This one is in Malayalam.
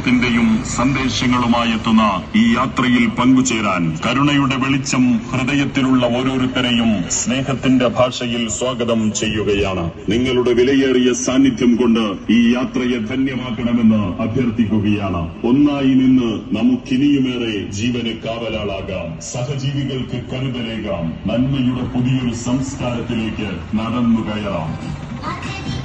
സ്നേഹത്തിന്റെയും സന്ദേശങ്ങളുമായി എത്തുന്ന ഈ യാത്രയിൽ പങ്കുചേരാൻ കരുണയുടെ വെളിച്ചം ഹൃദയത്തിലുള്ള ഓരോരുത്തരെയും സ്നേഹത്തിന്റെ ഭാഷയിൽ സ്വാഗതം ചെയ്യുകയാണ്. നിങ്ങളുടെ വിലയേറിയ സാന്നിധ്യം കൊണ്ട് ഈ യാത്രയെ ധന്യമാക്കണമെന്ന് അഭ്യർത്ഥിക്കുകയാണ്. ഒന്നായി നിന്ന് നമുക്കിനിയുമേറെ ജീവന് കാവലാളാകാം, സഹജീവികൾക്ക് കരുതലേകാം, നന്മയുടെ പുതിയൊരു സംസ്കാരത്തിലേക്ക് നടന്നു കയറാം.